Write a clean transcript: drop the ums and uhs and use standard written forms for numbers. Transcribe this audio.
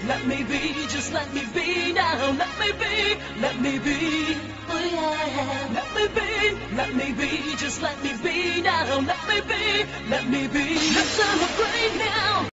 let me be, just let me be now. Let me be, oh yeah. Let me be, just let me be now. Let me be, let's celebrate now.